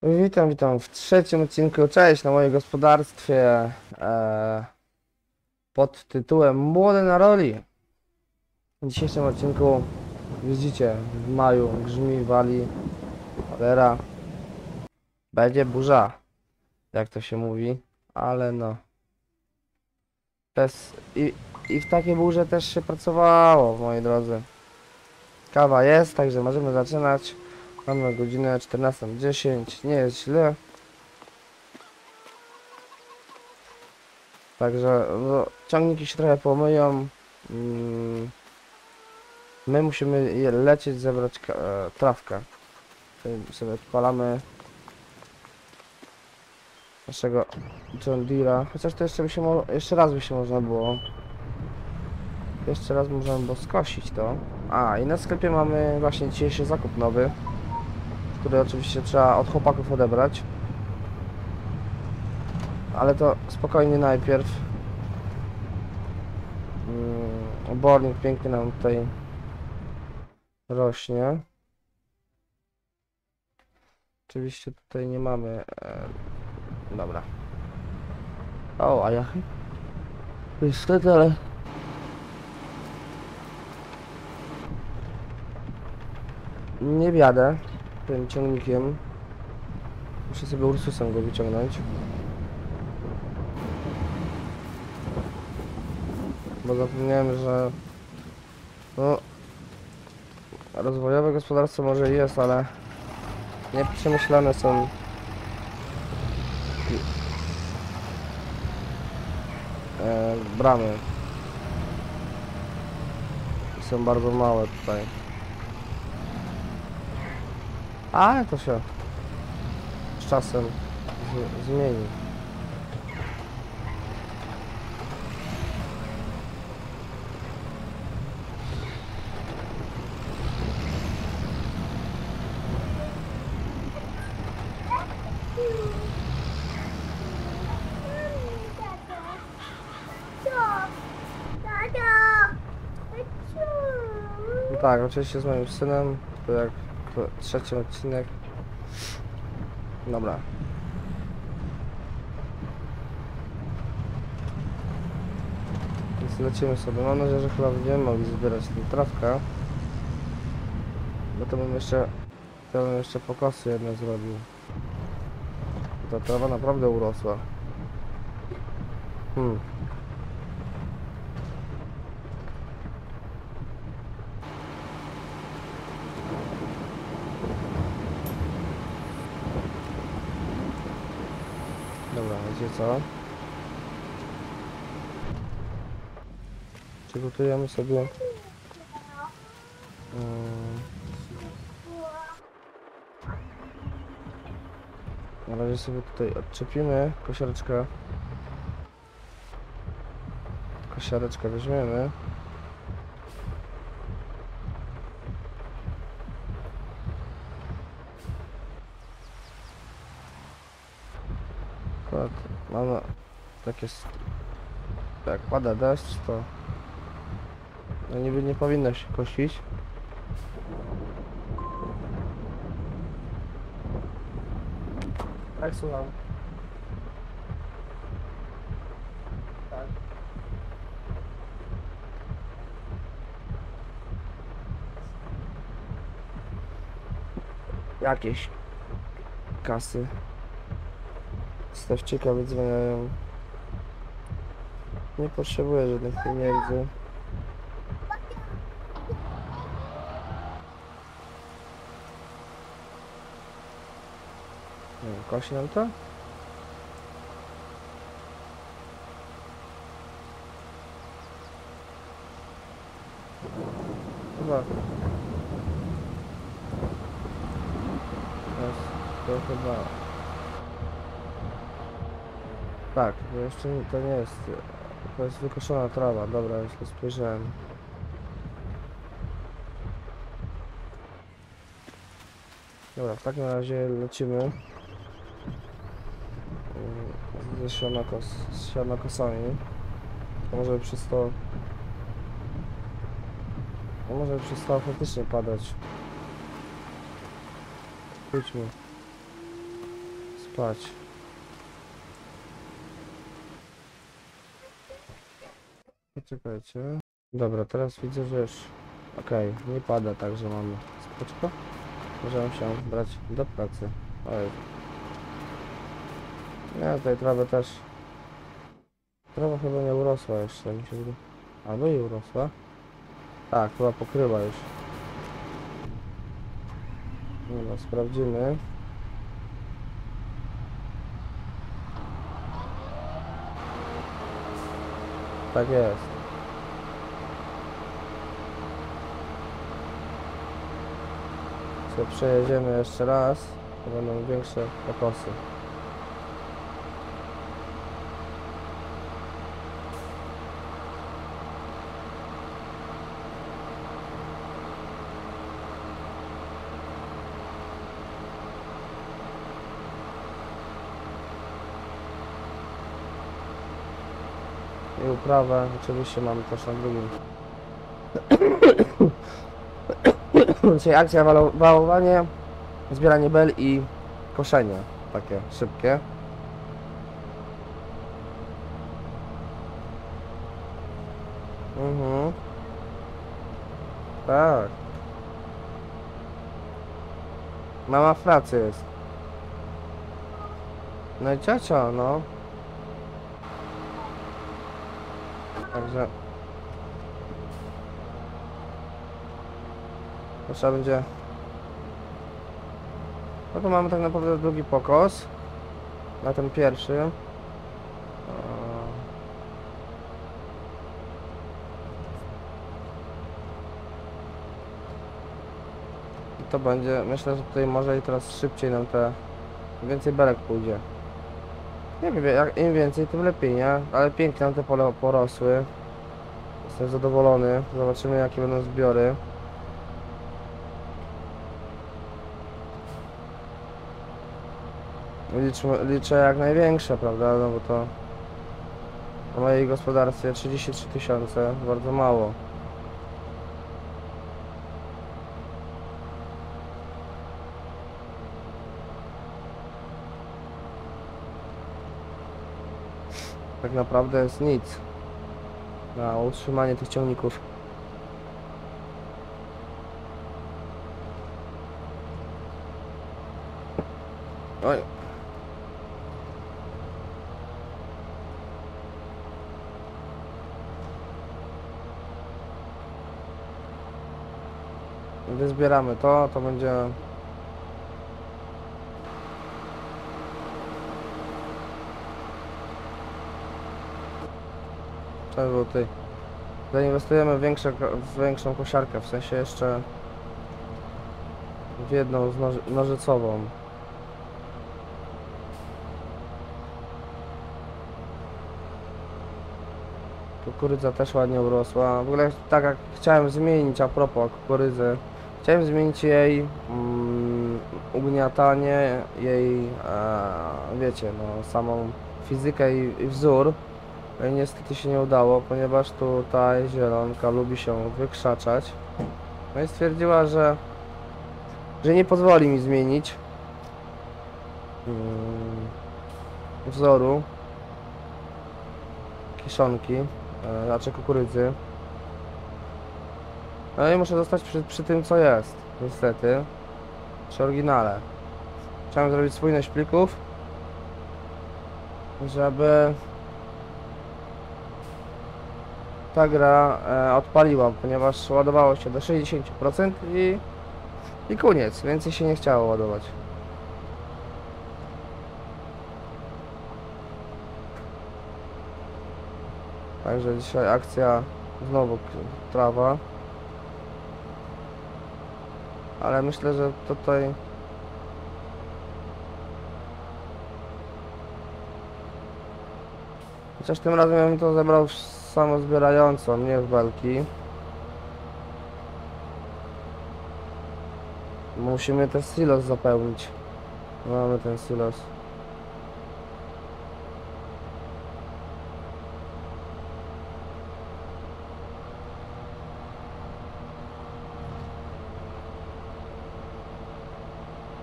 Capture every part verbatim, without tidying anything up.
Witam, witam w trzecim odcinku. Cześć na moim gospodarstwie e, pod tytułem Młody na roli. W dzisiejszym odcinku widzicie, w maju grzmi, wali, cholera. Będzie burza, jak to się mówi, ale no. Bez, i, I w takiej burze też się pracowało, moi drodzy. Kawa jest, także możemy zaczynać. Mamy godzinę czternastą dziesięć, nie jest źle. Także no, ciągniki się trochę pomyją. Mm, My musimy je lecieć, zebrać e, trawkę. Czyli sobie odpalamy naszego John Deere'a. Chociaż to jeszcze by się mo jeszcze raz by się można było. Jeszcze raz możemy było skosić to. A i na sklepie mamy właśnie dzisiejszy zakup nowy, który oczywiście trzeba od chłopaków odebrać. Ale to spokojnie najpierw. Mm, obornik pięknie nam tutaj rośnie. Oczywiście tutaj nie mamy... E, dobra. O, a ja... Niestety, ale... Nie wjadę tym ciągnikiem. Muszę sobie Ursusem go wyciągnąć. Bo zapomniałem, że... No... Rozwojowe gospodarstwo może jest, ale... Nieprzemyślane są... E, bramy. I są bardzo małe tutaj. Ale to się z czasem z, zmieni. No tak, oczywiście z moim synem, to jak to trzeci odcinek. Dobra. Więc lecimy sobie. Mam nadzieję, że chyba będziemy mogli zbierać tę trawkę. Bo to bym jeszcze... To bym jeszcze pokosy jedne zrobił. Ta trawa naprawdę urosła. Hmm. Dobra, wiecie co? Przygotujemy sobie... Hmm. Na razie sobie tutaj odczepimy kosiareczkę. Kosiareczkę weźmiemy. Akurat mamy takie... Jak pada deszcz, to... No niby nie powinno się kosić. Tak, słucham. Tak. Jakieś kasy Stawczyka wydzwaniają. Nie potrzebuję żadnych pieniędzy. Nie wiem, kosi nam to? Chyba. To, jest, to chyba... Tak, to jeszcze nie, to nie jest... To jest wykoszona trawa, dobra, już to spojrzałem. Dobra, w takim razie lecimy ze sianokos, z sianokosami. To może przez to... To może przestało faktycznie padać. Pójdźmy. spać. Poczekajcie. Dobra, teraz widzę, że już... Okej, okay, nie pada, także mamy spoczko. Możemy się brać do pracy. Oj. Nie, tutaj trawę też... Trawa chyba nie urosła jeszcze, mi się wydaje. Albo i urosła. Tak, chyba pokryła już. Dobra, sprawdzimy. Tak jest. Co przejedziemy jeszcze raz, to będą większe pokosy. I uprawę oczywiście mamy też na drugim. Dzisiaj akcja walo wałowanie, zbieranie bel i koszenie. Takie szybkie. Mhm. Tak. Mama w pracy jest. No i ciocia, no. Także... To trzeba będzie... No to mamy tak naprawdę drugi pokos. Na ten pierwszy. I to będzie... Myślę, że tutaj może i teraz szybciej nam te... Więcej belek pójdzie. Nie wiem, jak im więcej, tym lepiej, nie? Ale pięknie nam te pole porosły. Jestem zadowolony. Zobaczymy, jakie będą zbiory. Liczę, liczę jak największe, prawda? No bo to w mojej gospodarstwie trzydzieści trzy tysiące, bardzo mało. Tak naprawdę jest nic na utrzymanie tych ciągników. Oj. Gdy zbieramy to, to będzie... Trzeba było tutaj... Zainwestujemy w, większe, w większą kosiarkę, w sensie jeszcze w jedną z noży, nożycową. Kukurydza też ładnie urosła. W ogóle tak jak chciałem zmienić a propos kukurydzy, chciałem zmienić jej mm, ugniatanie, jej, e, wiecie, no, samą fizykę i, i wzór. No i niestety się nie udało, ponieważ tutaj zielonka lubi się wykrzaczać. No i stwierdziła, że, że nie pozwoli mi zmienić mm, wzoru kiszonki, e, znaczy kukurydzy. No i muszę zostać przy, przy tym, co jest, niestety, przy oryginale. Chciałem zrobić spójność plików, żeby ta gra e, odpaliła, ponieważ ładowało się do sześćdziesięciu procent i, i koniec, więcej się nie chciało ładować. Także dzisiaj akcja znowu trawa. Ale myślę, że tutaj chociaż tym razem ja bym to zebrał samozbierająco, nie w belki. Musimy ten silos zapełnić. Mamy ten silos.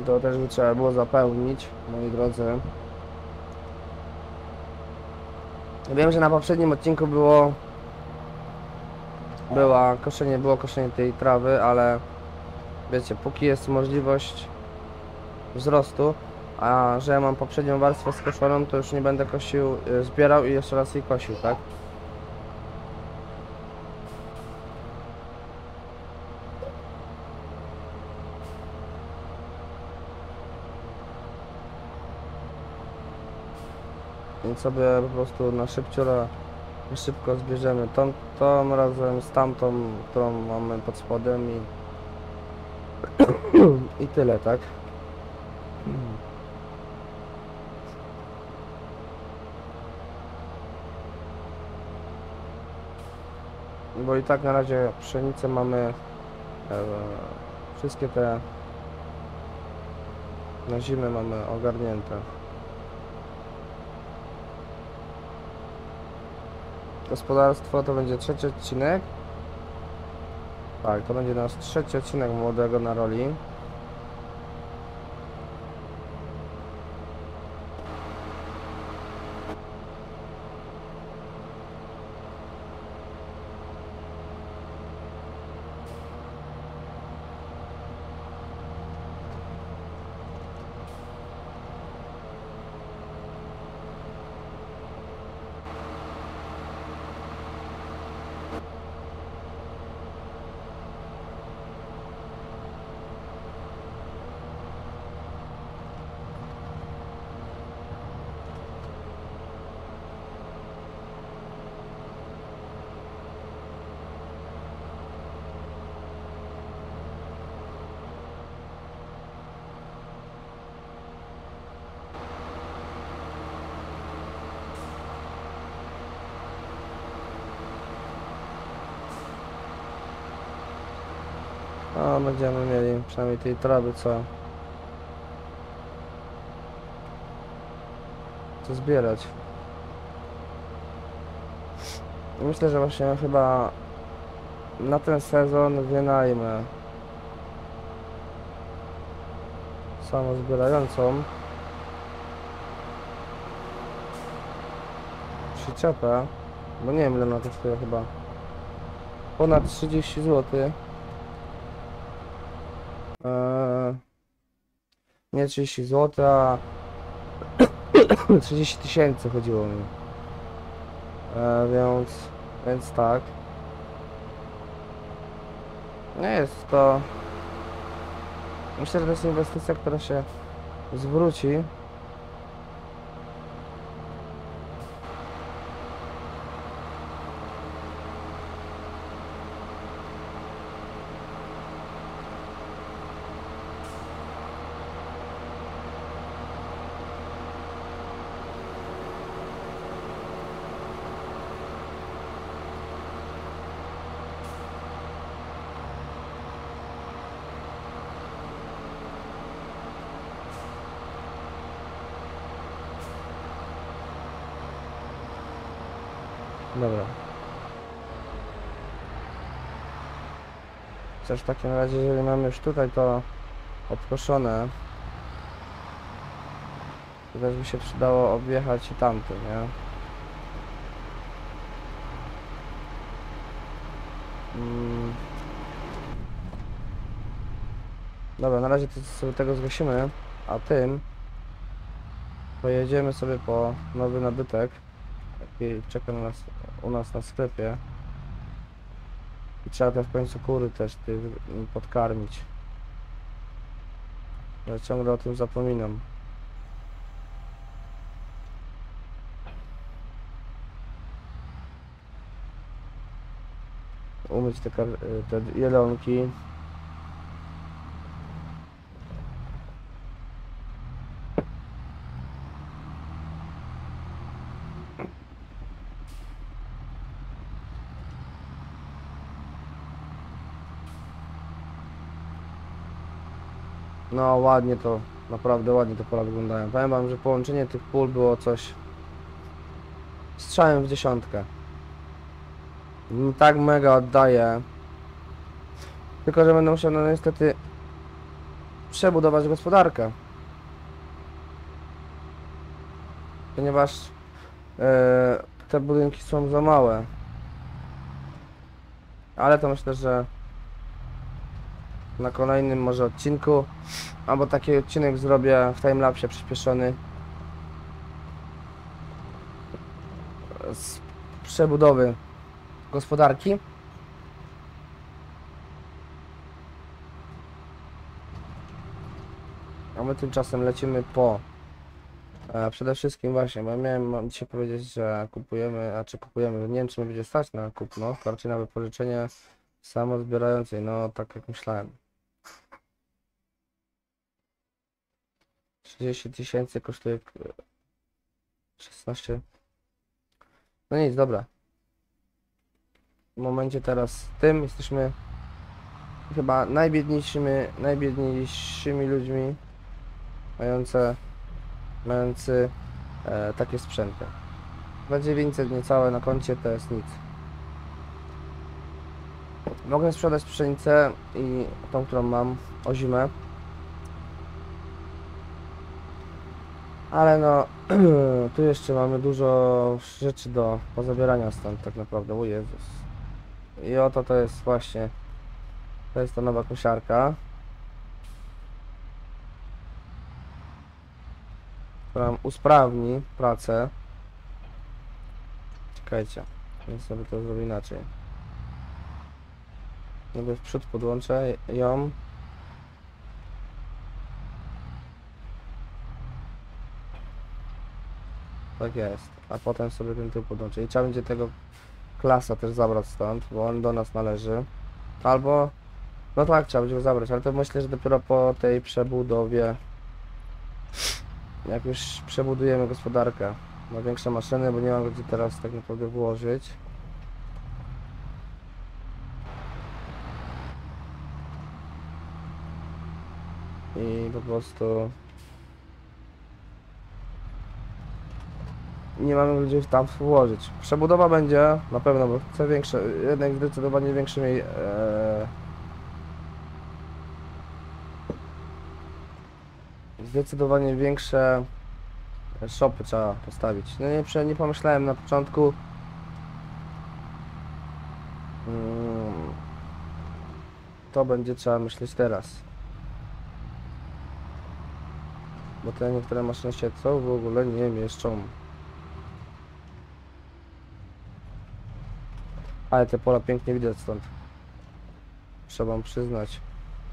To też by trzeba było zapełnić, moi drodzy. Wiem, że na poprzednim odcinku było była koszenie, było koszenie tej trawy, ale wiecie, póki jest możliwość wzrostu, a że ja mam poprzednią warstwę skoszoną, to już nie będę kosił, y, zbierał i jeszcze raz jej kosił, tak? Więc sobie po prostu na szybciora szybko zbierzemy tą, tą razem z tamtą, którą mamy pod spodem i i tyle, tak? Bo i tak na razie pszenicę mamy, e, wszystkie te na zimę mamy ogarnięte. Gospodarstwo to będzie trzeci odcinek. Tak, to będzie nasz trzeci odcinek młodego na roli. No, będziemy mieli przynajmniej tej trawy co co zbierać. Myślę, że właśnie chyba na ten sezon wynajmę samozbierającą przyczepę, bo nie wiem ile ona kosztuje, chyba ponad trzydzieści złotych. Eee, nie trzydzieści złotych, a trzydzieści tysięcy chodziło mi. Eee, więc, więc tak. Nie jest to... Myślę, że to jest inwestycja, która się zwróci. Dobra. Chociaż w takim razie, jeżeli mamy już tutaj to obkoszone, to też by się przydało objechać i tamty, nie? Mm. Dobra, na razie to sobie tego zgasimy, a tym pojedziemy sobie po nowy nabytek, jaki czeka na nas, u nas na sklepie. I trzeba te w końcu kury też ty, podkarmić. Ja ciągle o tym zapominam. Umyć te, te jelonki. No ładnie to, naprawdę ładnie to pola wyglądają. Powiem wam, że połączenie tych pól było coś strzałem w dziesiątkę. Tak mega oddaje. Tylko że będę musiał no niestety przebudować gospodarkę. Ponieważ e, te budynki są za małe. Ale to myślę, że na kolejnym może odcinku, albo taki odcinek zrobię w timelapsie przyspieszony z przebudowy gospodarki. A my tymczasem lecimy po e, przede wszystkim właśnie, bo ja miałem mam dzisiaj powiedzieć, że kupujemy, a czy kupujemy, nie wiem czy mnie będzie stać na kupno, to raczej na wypożyczenie samozbierającej, no tak jak myślałem. trzydzieści tysięcy kosztuje szesnaście. No nic, dobra. W momencie teraz tym jesteśmy chyba najbiedniejszymi, najbiedniejszymi ludźmi mające, mający e, takie sprzęty. dwa tysiące dziewięćset niecałe na koncie to jest nic. Mogę sprzedać pszenicę i tą, którą mam o zimę. Ale no, tu jeszcze mamy dużo rzeczy do pozabierania stąd tak naprawdę, o Jezus. I oto to jest właśnie, to jest ta nowa kosiarka, która usprawni pracę. Czekajcie, więc sobie to zrobię inaczej. Jakby w przód podłączę ją. Tak jest, a potem sobie ten tył podłączę. I trzeba będzie tego klasa też zabrać stąd, bo on do nas należy. Albo, no tak, trzeba będzie go zabrać, ale to myślę, że dopiero po tej przebudowie, jak już przebudujemy gospodarkę na większe maszyny, bo nie mam gdzie teraz tak naprawdę włożyć. I po prostu nie mamy gdzie tam włożyć. Przebudowa będzie na pewno, bo chcę większe, jednak zdecydowanie większymi e, zdecydowanie większe shopy trzeba postawić. No nie, nie pomyślałem na początku. Hmm, to będzie trzeba myśleć teraz. Bo te niektóre maszyny się co w ogóle nie mieszczą. Ale te pola pięknie widać stąd. Trzeba wam przyznać.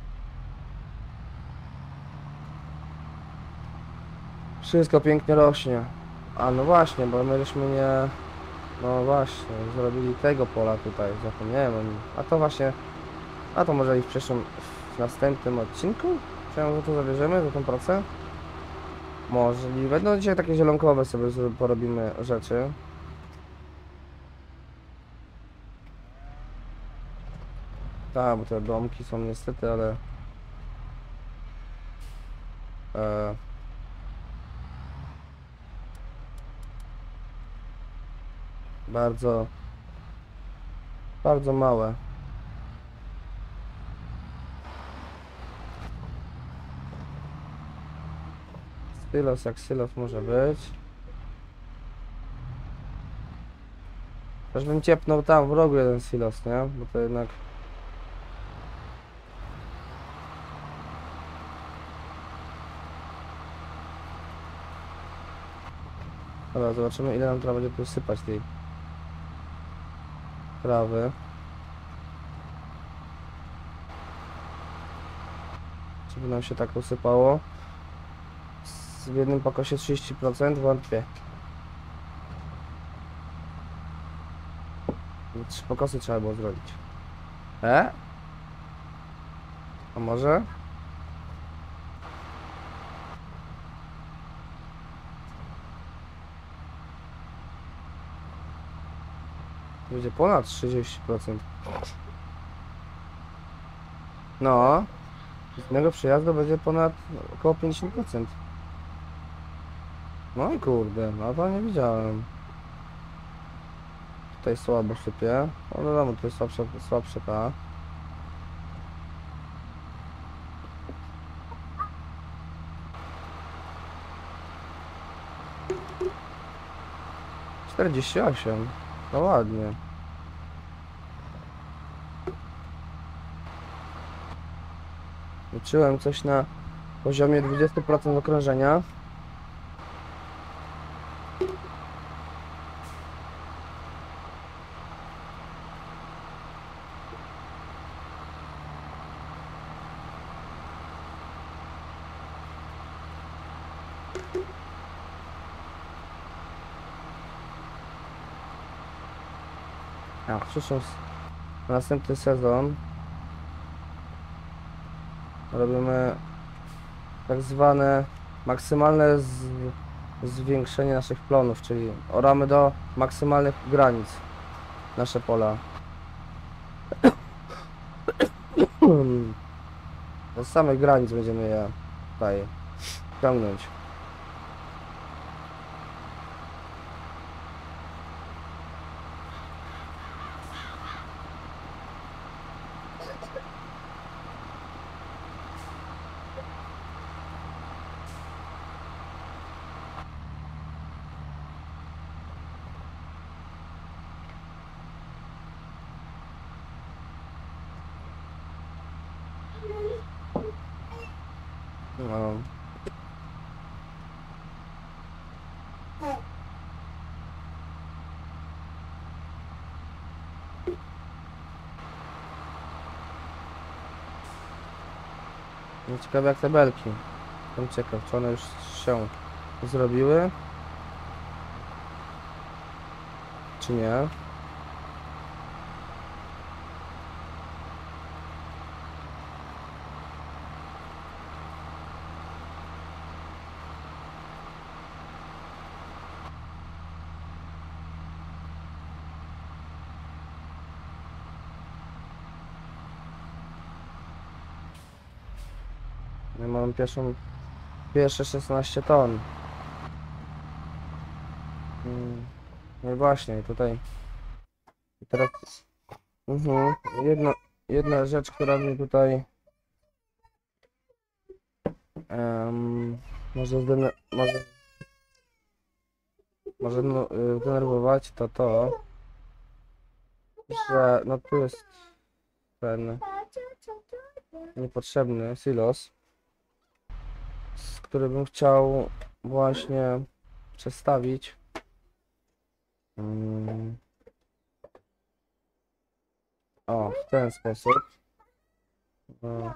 Wszystko pięknie rośnie. A no właśnie, bo my żeśmy nie... No właśnie, zrobili tego pola tutaj, zapomniałem o nim. A to właśnie... A to może i w przyszłym... w następnym odcinku? Czy może to zabierzemy, za tą pracę? Możliwe. No dzisiaj takie zielonkowe sobie porobimy rzeczy. Tak, bo te domki są niestety, ale... E... Bardzo... Bardzo małe. Silos jak silos może być. Też bym ciepnął tam w rogu jeden silos, nie? Bo to jednak... Dobra, zobaczymy ile nam trzeba będzie tu sypać tej trawy. Żeby nam się tak usypało. W jednym pakosie trzydzieści procent wątpię. Trzy pokosy trzeba było zrobić. E? A może? Będzie ponad trzydzieści procent. No. Z jednego przejazdu będzie ponad około pięćdziesiąt procent. No i kurde, no to nie widziałem. Tutaj słabo sypie. No wiadomo, to jest słabsze, słabsze ta. czterdzieści osiem. No ładnie. Liczyłem coś na poziomie dwadzieścia procent okrążenia. A w przyszłym, na następny sezon robimy tak zwane maksymalne z, zwiększenie naszych plonów, czyli oramy do maksymalnych granic nasze pola. Do samych granic będziemy je tutaj ciągnąć. No. No ciekawe jak te belki. Jestem ciekaw, czy one już się zrobiły, czy nie. Ja mam pierwszą, pierwsze szesnaście ton. Mm, No i właśnie, tutaj i teraz mhm, jedna, jedna rzecz, która mnie tutaj em, może, zdene, może, może no, y, denerwować, to to, że no tu jest ten niepotrzebny silos, z który bym chciał właśnie przestawić. Mm. O, w ten sposób. No.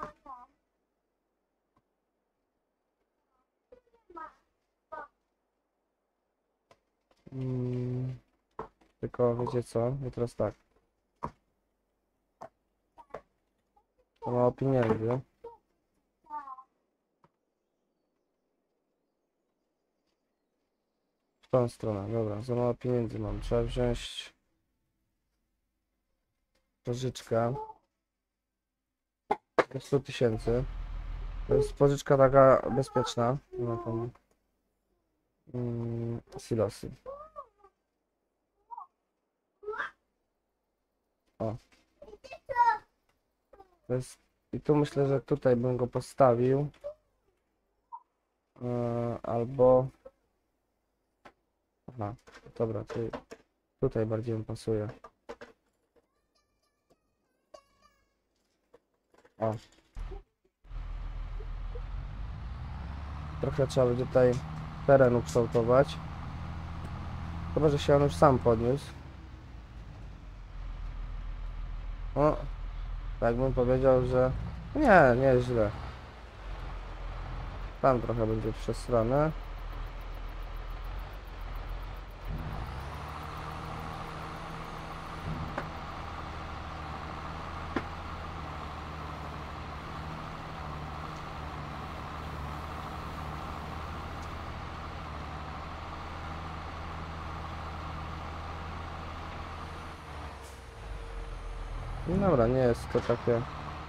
Mm. Tylko wiecie co? I teraz tak. To mało pieniędzy. W tą stronę, dobra, za mało pieniędzy mam. Trzeba wziąć pożyczkę sto tysięcy. To jest pożyczka taka bezpieczna. No tam mm, silosy. O. To jest, i tu myślę, że tutaj bym go postawił. Yy, albo aha, dobra, tu, tutaj bardziej mi pasuje. O. Trochę trzeba będzie tutaj teren ukształtować. Chyba, że się on już sam podniósł. O, tak bym powiedział, że nie, nie jest źle. Tam trochę będzie przesrane. No dobra, nie jest to takie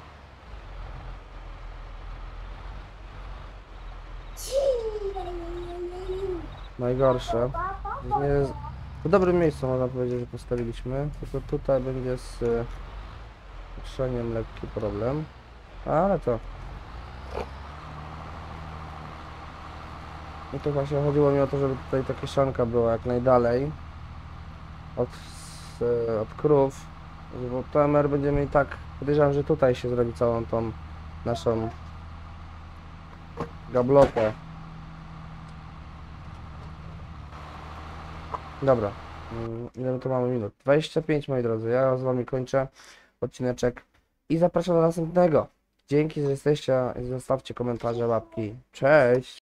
najgorsze. Nie jest... W dobrym miejscu można powiedzieć, że postawiliśmy. Tylko tutaj będzie z ruszeniem lekki problem. Ale to I tu właśnie chodziło mi o to, żeby tutaj ta kieszonka była jak najdalej od, s- od krów, bo to M R będziemy i tak, podejrzewam, że tutaj się zrobi całą tą naszą gablokę. Dobra, mm, ile my tu mamy minut? dwadzieścia pięć, moi drodzy, ja z wami kończę odcineczek i zapraszam do następnego. Dzięki, że jesteście, zostawcie komentarze, łapki. Cześć!